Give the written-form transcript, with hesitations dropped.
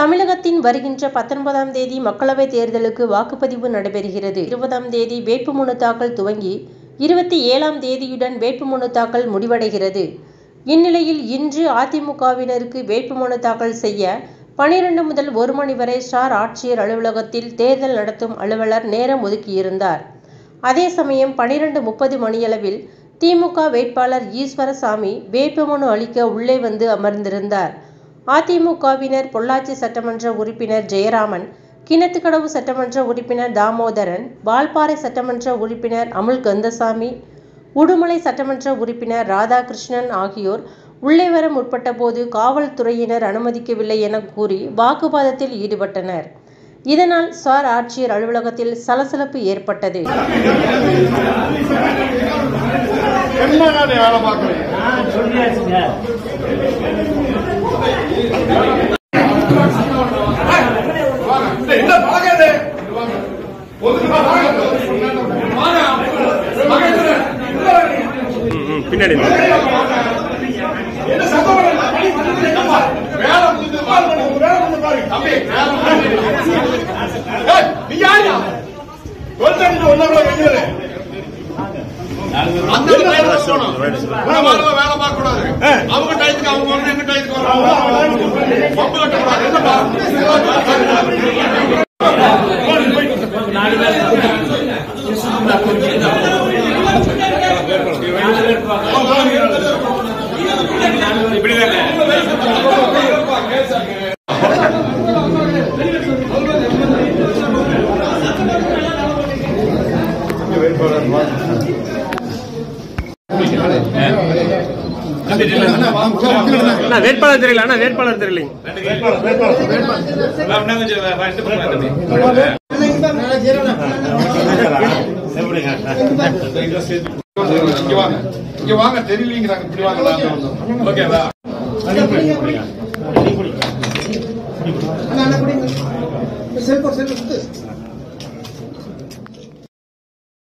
தமிழகத்தின் வருகின்ற 19ஆம் தேதி மக்களவைத் தேர்தலுக்கு வாக்குப்பதிவு நடைபெறுகிறது. 20ஆம் தேதி வேட்புமனு தாக்கல் துவங்கி 27ஆம் தேதியுடன் வேட்புமனு தாக்கல் முடிவடைகிறது. இந்நிலையில் இன்று அதிமுகவினருக்கு வேட்புமனு தாக்கல் செய்ய 12 முதல் 1 மணி வரை ஸ்டார் ஆட்சியர் அலுவலகத்தில் தேர்தல் நடத்தும் அலுவலர் நேரம் ஒதுக்கியிருந்தார். அதே சமயம் 12:30 மணியளவில் திமுக வேட்பாளர் ஈஸ்வரசாமி வேட்புமனு அளிக்க உள்ளே வந்து அமர்ந்திருந்தார். அதிமுகவினர் பொள்ளாச்சி சட்டமன்ற உறுப்பினர் ஜெயராமன், கிணத்துக்கடவு சட்டமன்ற உறுப்பினர் தாமோதரன், வால்பாறை சட்டமன்ற உறுப்பினர் அமுல் கந்தசாமி, உடுமலை சட்டமன்ற உறுப்பினர் ராதாகிருஷ்ணன் ஆகியோர் உள்ளே வர முற்பட்ட போது காவல்துறையினர் அனுமதிக்கவில்லை என கூறி வாக்குவாதத்தில் ஈடுபட்டனர். இதனால் ஸ்டார் ஆட்சியர் அலுவலகத்தில் சலசலப்பு ஏற்பட்டது. பின்னாடி வேலை பார்க்க கூடாது. அவங்க டயத்துக்கு அவங்க வரணும், எங்க டயத்துக்கு வேட்பாளர் தெரியல. வேட்பாளர் தெரியல. இங்க வாங்க தெரியலங்கிறாங்க. இப்படி வாங்கலாம். ஓகேவா? செல்போன்